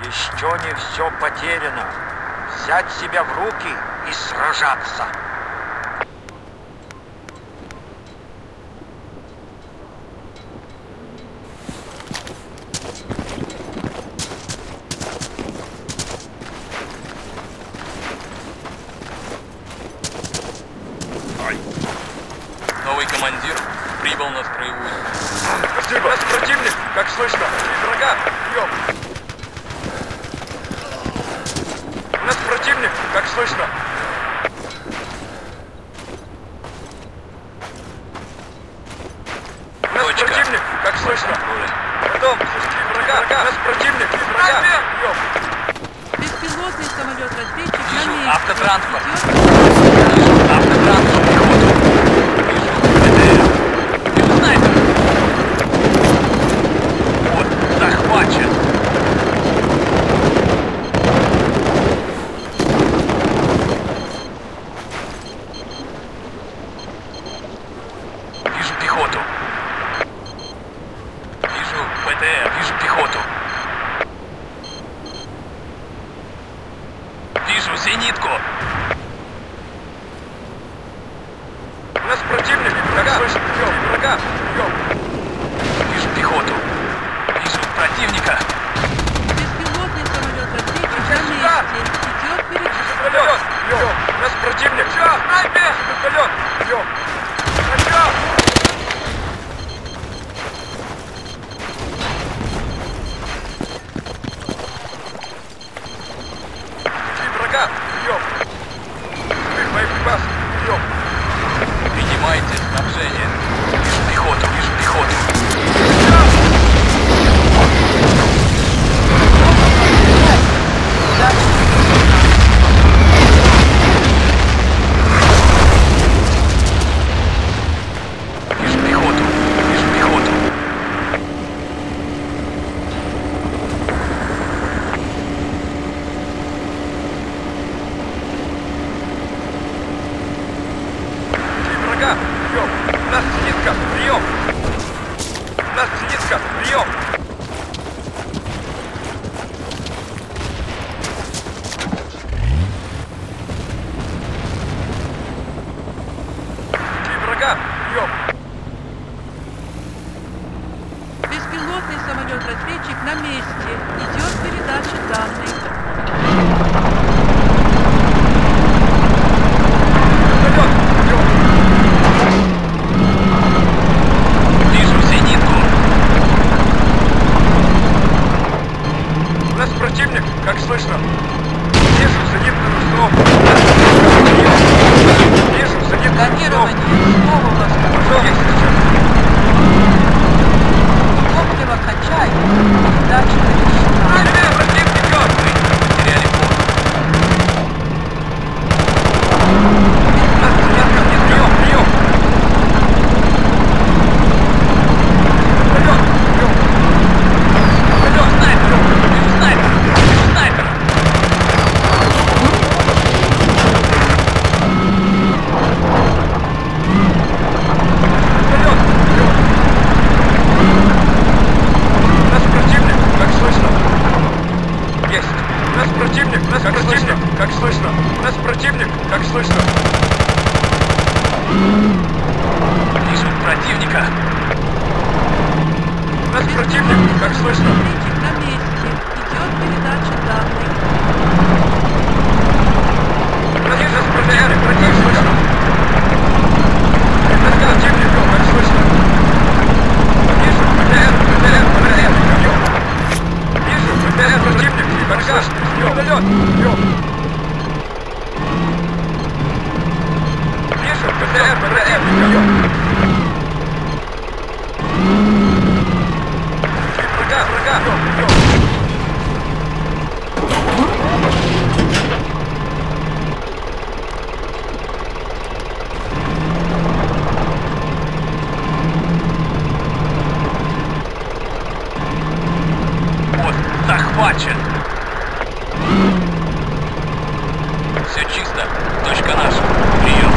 Еще не все потеряно. Взять себя в руки и сражаться. Новый командир прибыл на строевую. Спасибо. У нас противник, как слышно. Врага, прием. У нас противник, как слышно. У нас противник, как слышно. Потом, слушайте, врага. У нас противник, врага, прием. Беспилотный самолет-разведчик на Вижу месте. автотранспорт. Идет. Вижу автотранспорт. Вижу БТР. Вижу снайпер. Вот, захвачен. Вижу пехоту. Вижу БТР. Вижу пехоту. Вижу зенитку. У нас противник, врага, слышно, прием, врага, прием. Вижу пехоту. Вижу противника. Беспилотный самолет-разведчик на месте. Идет перед... Вертолет, прием. У нас противник. Все, снайпер, вертолет, прием. Начал. Врага, прием. Боеприпас, прием. Принимайте снабжение. Вижу пехоту, вижу пехоту. Вижу пехоту, вижу пехоту. Врага, прием. У нас зенитка, прием. У нас зенитка, прием. Врага, прием. Беспилотный самолет-разведчик на месте. Идет передача данных. Вертолет, прием. Вижу зенитку. У нас противник, как слышно. Вижу зенитную установку. Вижу зенитную установку. Сканирование снова возможно. Что есть сейчас? Топливо качай. Передача завершена. Противник мертвый. Потеряли ход. У нас зенитка, нет, прием, прием. Вертолет, прием. Вижу снайпера. Вижу снайпера. Вижу снайпера. Вертолет, прием. У нас противник, как слышно. Есть. У нас противник, как слышно. У нас противник, как слышно. Вижу противника. У нас противник, как слышно. Разведчик на месте. Идет передача данных. У нас сейчас противник, как слышно. У нас противник, как слышно. Вижу, ПТР, прием. Вижу, ПТР, противник, как слышно. Вертолет, прием. Вижу, ПТР, прием. Врага, прием. Вот, захвачен. Все чисто. Точка наша. Прием.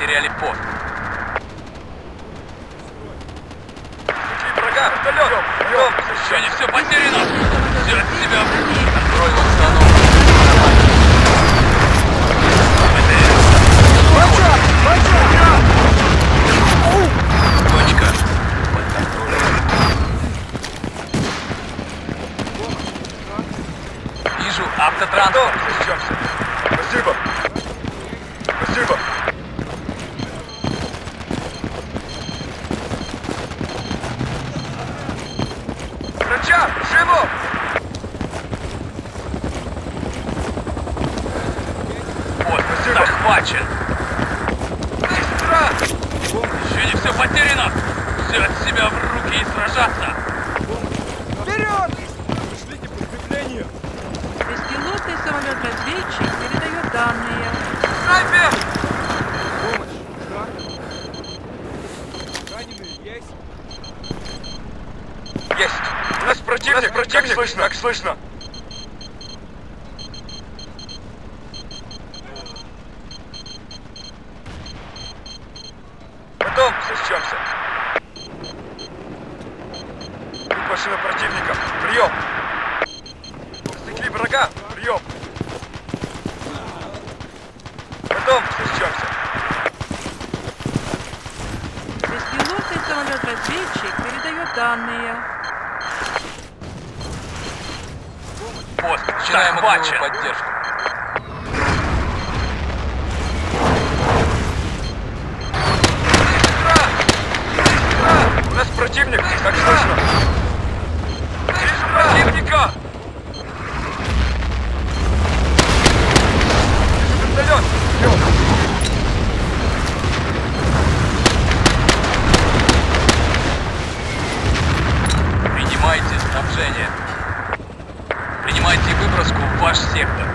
потеряли пост. Врага, вертолет! Прием! Еще не все потеряно! Все от себя! Контроль восстановлен. Точка. Под контролем. Вижу автотранспорт. Встречаемся. Спасибо. Спасибо. Врача! Живо! Пост захвачен. Быстро! Еще не все потеряно. Все от себя в руки и сражаться. Вперед! Пришлите подкрепление! Беспилотный самолет-разведчик передает данные. Снайпер! Помощь! Да? Раненые есть? Есть! У нас противник! Как слышно? Как слышно? Потом сочтемся. Тут машина противника. Прием! Засекли врага. Прием! Потом сочтемся. Беспилотный самолет-разведчик передает данные. Пост захвачен. Поддержку. У нас противник, как слышно. Вижу противника! Вертолет! Идем! Принимайте снабжение. Принимайте выброску в ваш сектор.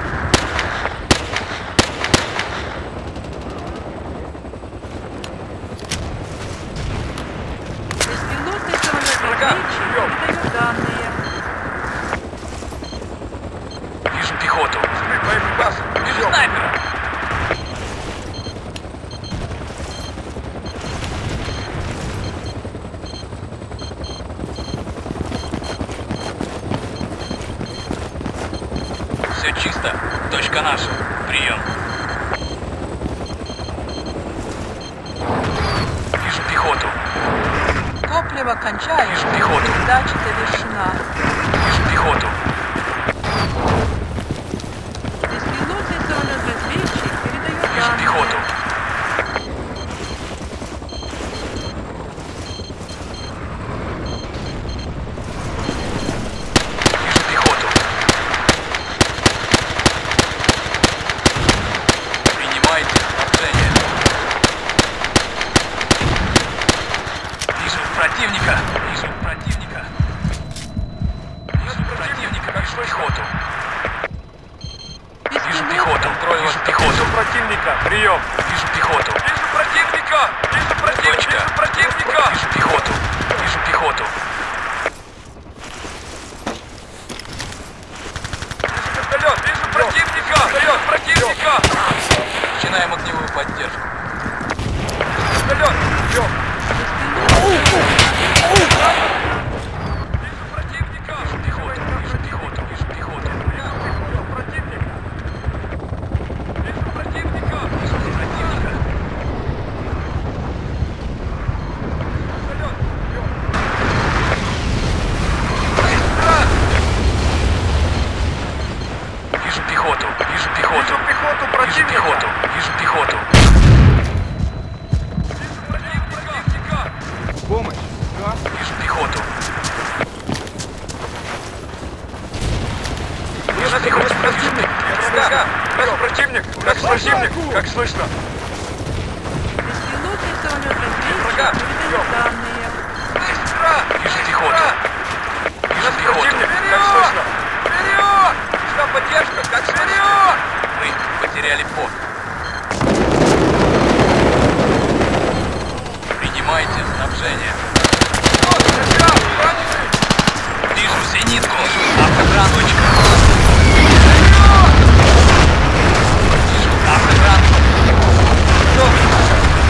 Беспилотный самолет-разведчик передает данные. Вижу пехоту. Скрыть боеприпасы! Вижу снайпера. Все чисто. Точка наша. Прием. Вижу пехоту. Топливо кончается. Вижу пехоту. Передача завершена. Вижу пехоту. Беспилотный самолет-разведчик передает Вижу данные. пехоту. Вижу пехоту. Принимайте снабжение. Вижу противника. Вижу противника. Вижу противника. Вижу пехоту. Вижу пехоту. Контроль ваш пехоту. Вижу противника! Прием! Вижу пехоту. Вижу противника! Вижу противника! Точка. Вижу противника! Вижу пехоту. Вижу пехоту. Вижу вертолет! Вижу противника! Вертолет! Противника! Начинаем огневую поддержку. Вертолет! Идем! Вижу противника! Вижу пехоту. Вижу пехоту. Вижу пехоту. Вижу противника! Вижу противника! Вижу противника. Вертолет! Идем! Быстро! Вижу пехоту. Вижу пехоту. Вижу пехоту Вижу противника! пехоту. Вижу пехоту. Вижу противника! Помощь! Да? Вижу пехоту. Вижу пехоту! Противник! Врага! У нас противник! У нас противник! Как слышно? Беспилотный самолет-разведчик Врага! передает данные. Быстро! Вижу пехоту. У Вижу нас пехоту. противник! Как слышно? Вперед! Нужна поддержка! Как вперед! Мы потеряли пост. Принимайте снабжение. Вот, врага! Раненый! Вижу зенитку. Автотранспорт. Вижу автотранспорт. Готов!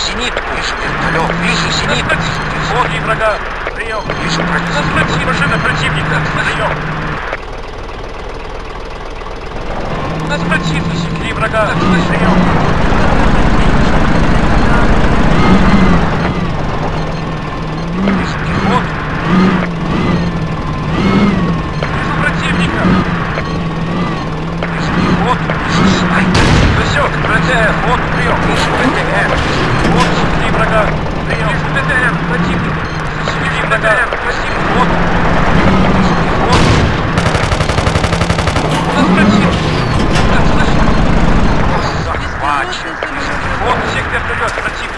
зенитку. Вижу вертолет. Вижу зенитку. Флоги врага. Прием. Вижу противника. Машина противника. Прием. У нас противник. Засекли врага. Прием. Вижу пехоту. Вижу противника. Вижу пехоту. Вижу снайпер. Засек. БТР. Вот прием. Вижу БТР. Вот засекли врага. Прием. Вижу БТР. Противник. Засекли БТР. Противник. Вот. Вижу пехоту. У нас противник. Так, слышно? Захвачен. Вижу пехоту. Сектор вперед. Противник.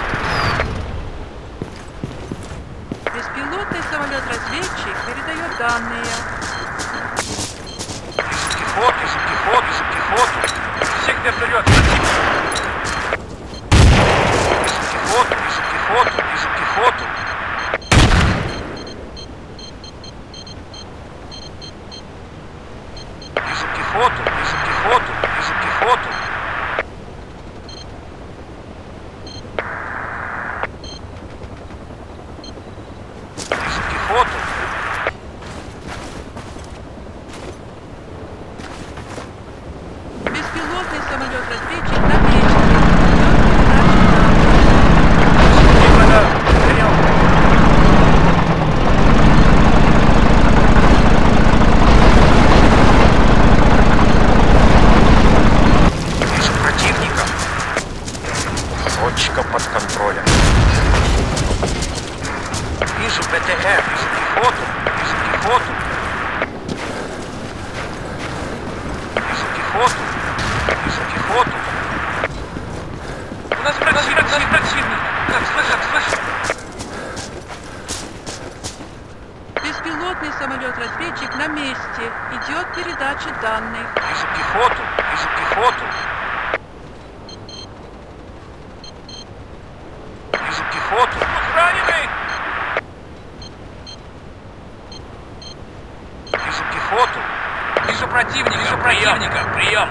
Беспилотный самолет-разведчик передает данные. Вижу пехоту, вижу пехоту. Сектор вперед, противник. Вижу пехоту. Вижу пехоту. Беспилотный самолет-разведчик на месте. Вижу противника. Точка под контролем. Вижу БТР. Вижу пехоту. У нас противник. Как слышь. Беспилотный самолет-разведчик на месте. Идет передача данных. Вижу пехоту. Вижу пехоту. Раненый! Вижу пехоту. Вижу противника. Прием.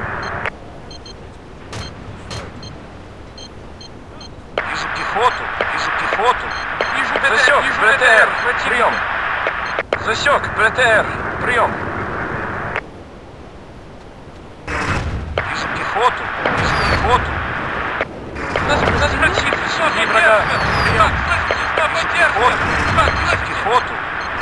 Вижу пехоту. Вижу БТР. Прием. Засек. БТР. Прием. Вижу пехоту. У нас противник. Сотни врага. Прием. Вижу пехоту.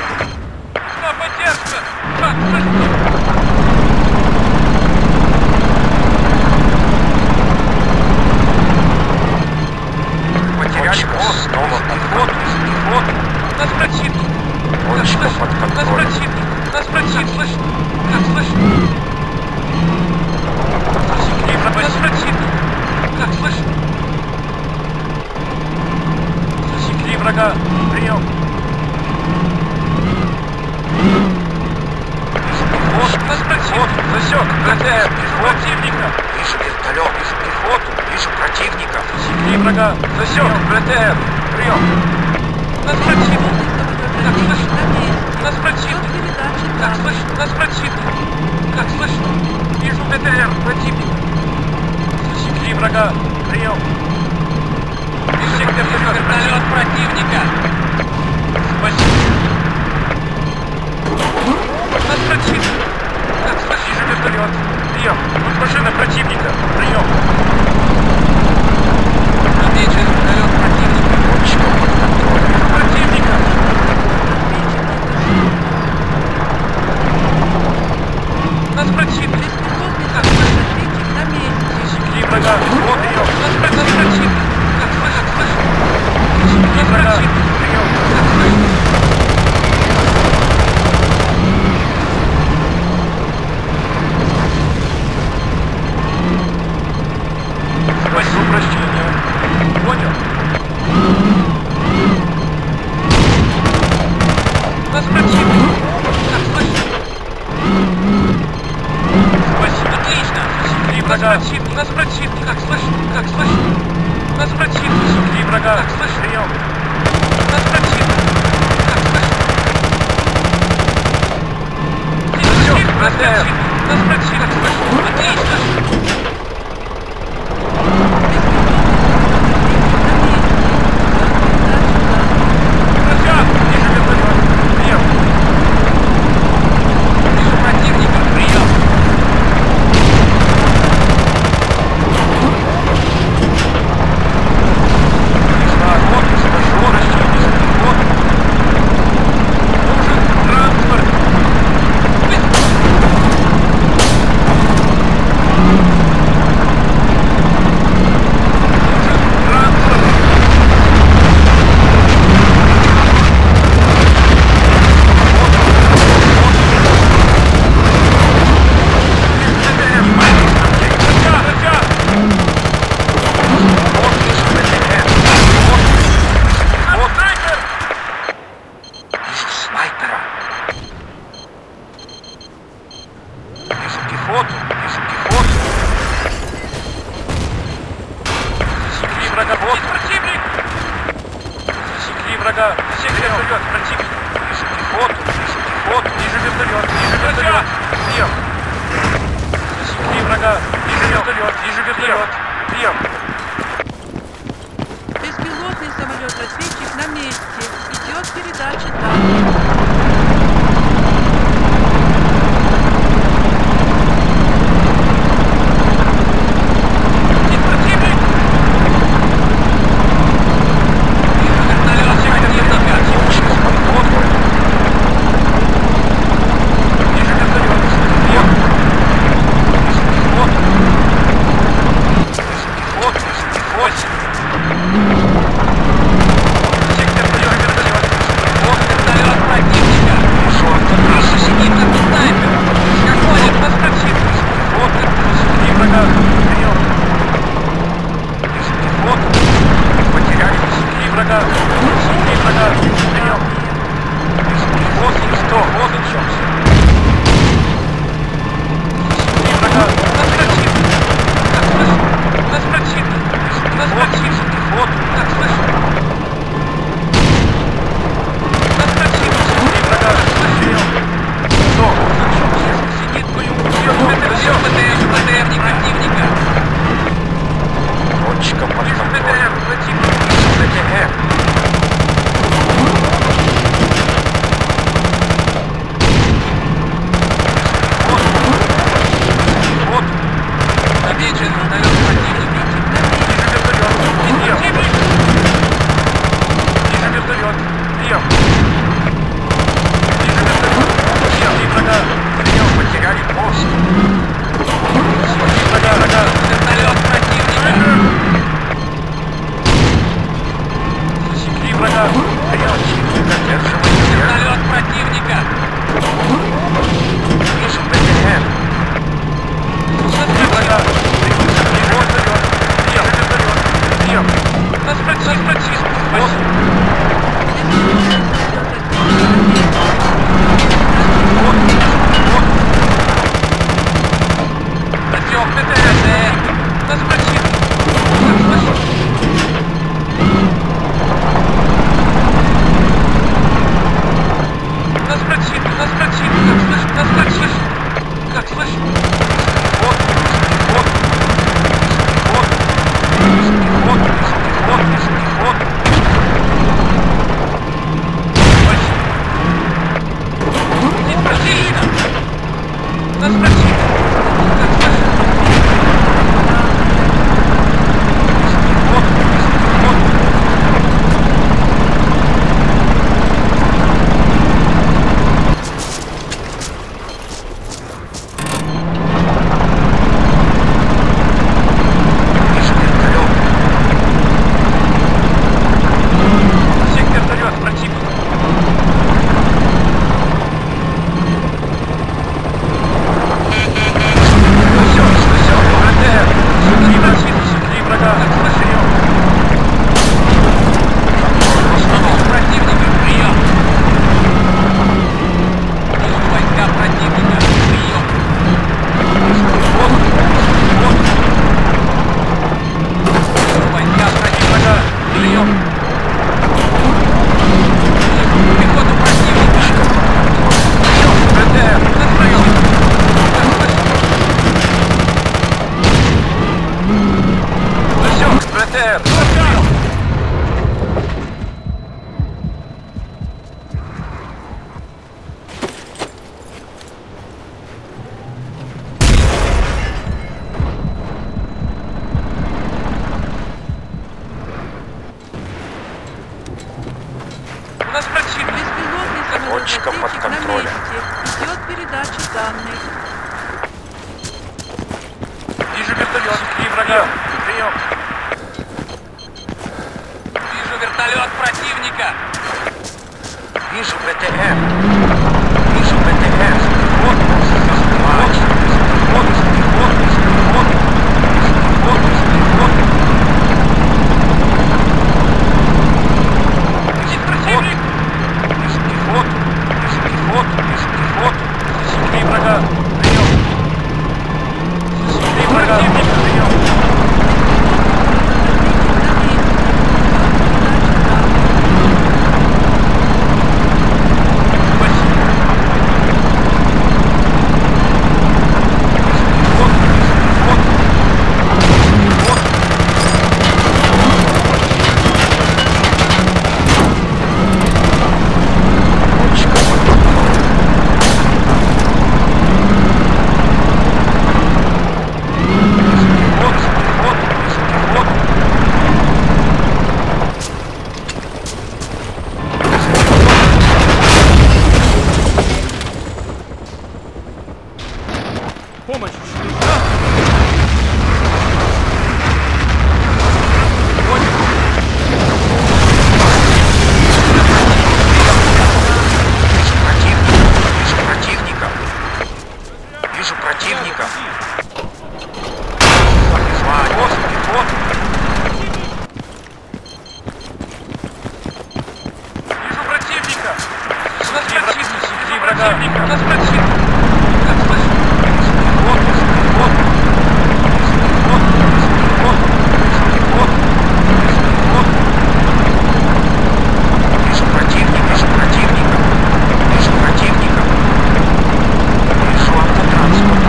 Потеряли мост. Снова подход. У нас противник. Точка под контролем. У нас противник. Слышь? Засекли врага. У нас противник. Как слышь? Засекли врага. Прием. У нас противник. Засек. БТР. Противника. Вижу вертолет. Вижу пехоту. Вижу противника. Засекли врага. Засек. БТР. Прием. У нас противник. Как слышь? У нас противник. Как слышь? У нас противник. Как слышь? Вижу БТР. Противник. Засекли врага. Прием. Вижу вертолет противника. Спасибо. У нас противник. Как слышь? Вижу вертолет. Прием. Вот машина противника. Прием. Отмечен вертолет противника. Точка под контролем. Противника. У нас противник. Как слышь? На месте. Засекли врага. Вот прием. У нас противник. Как слышь? Засекли врага. Прием. Как слышь? Прошу прощения. Понял? У нас противник. Как слышь? Спасибо. Отлично. Засекли врага. У нас противник. Как слышь? У нас противник. Засекли врага. Как слышь? Прием. У нас противник. Как слышь? Засек. БТР. У нас противник. Отлично. врага. Вот противник. Засекли врага. Засекли вперед. Противник. Вижу пехоту. Вижу пехоту. Вижу вертолет. Вижу вертолет. Прием. Засекли врага. Вижу вертолет. Вижу вертолет. Прием. Беспилотный самолет-разведчик на месте. Идет передача данных. Точка под контролем. Идет передача данных. Вижу вертолет. И врага. Прием. Вижу вертолет противника. Вижу БТР. Вижу БТР. Вот. противника! Нас противник! Как слышно? Пехот! Пехот! Пехот! Пехот! Пехот! Пехот! Вижу противника! Вижу противника! Вижу противника! Вижу автотранспорт!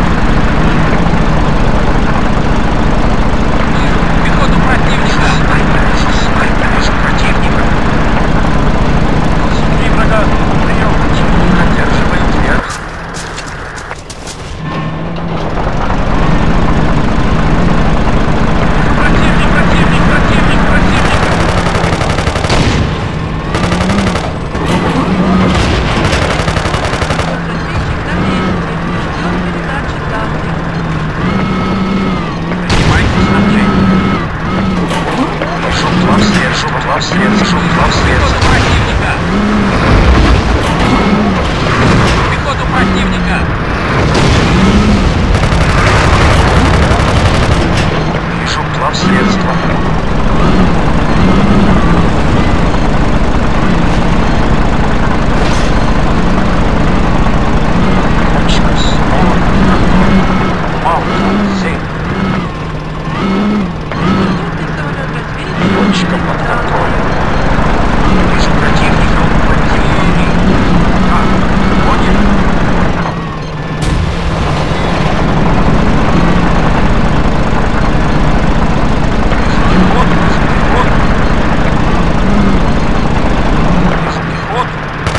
Вижу пехоту противника! Вижу снайпера! Вижу противника! Засекли врага! Прием! Противник одерживает верх! Противник! Противник! Противник! Противник! Вижу плавслед! Противника! Пехоту противника! Вижу плавсредство! Точка снова Mouggier. Точка под контролем. Вижу противника. Потери. Понял? Пехот! Пехот! Вижу пехот!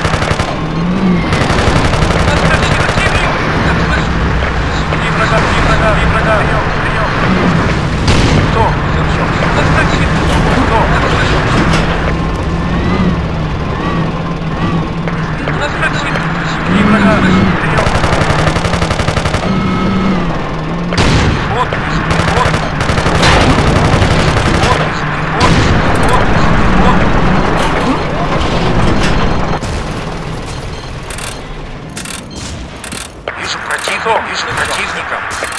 Нас противник! Как слышно? Засекли врага! Засекли врага! Прием! Прием! Кто? Задержался! Нас противник! Кто? Как слышно? Нас противник! Засекли врага! Прием! Пехот! Вижу пехот! Пехот! Вижу пехот! Пехот! Вижу пехот! Вижу противника! Вижу противника!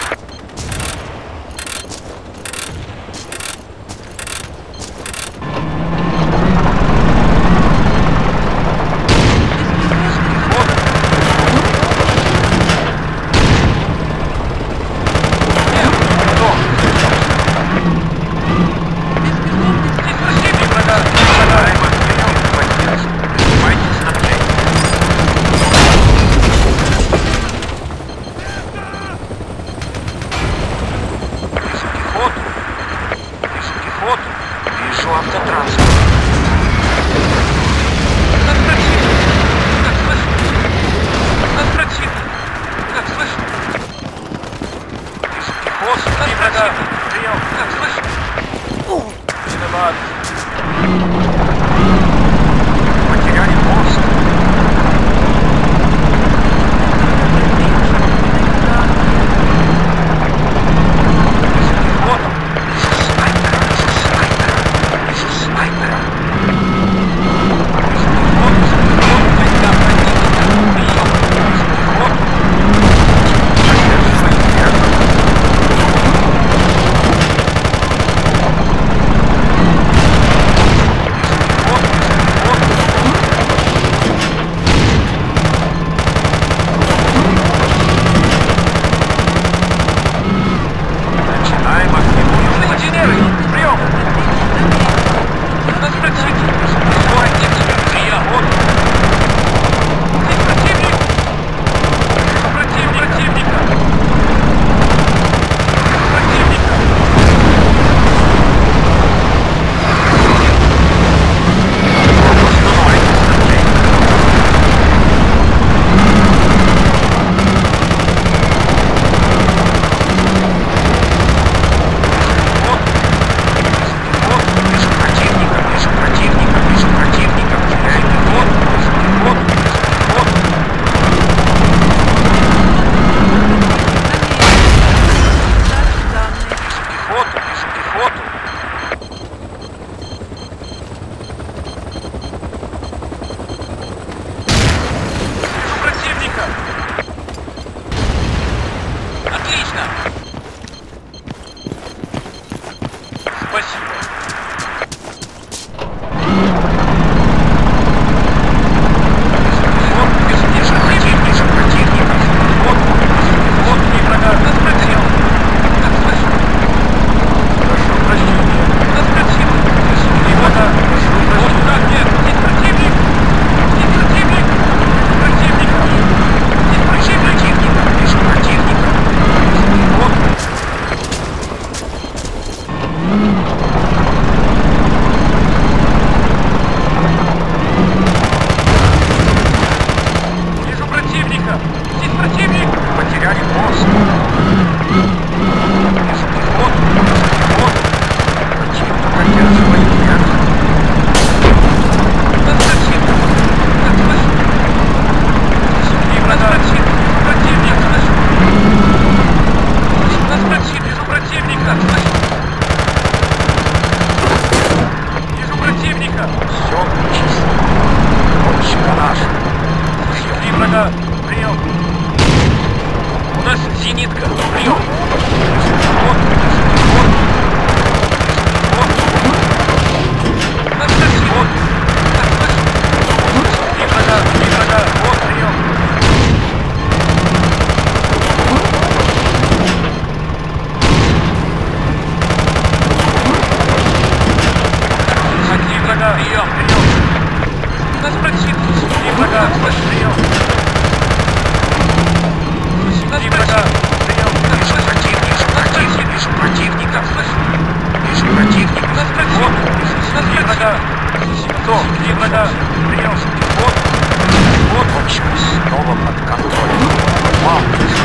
Вижу автотранспорт. Нас противник! Как слышно? Нас противник! Как слышно? Вижу пехот! Нас Засекли врага! противник! Прием! Как слышно? Виноват! Потеряли мост. Вижу пехот! Вижу снайпера! Вижу снайпера! Вижу снайпера! Вижу пехот! Вижу пехот! Войска противника! Прием! Вижу пехот! Одерживает верх! Вижу пехот! врага! Прием! Засекли врага! Прием! Вижу противника! Вижу противника! Вижу противника! Вот! Засекли врага! Засекли врага! Прием! Вот! Вот, в общем, снова под контролем. Вау!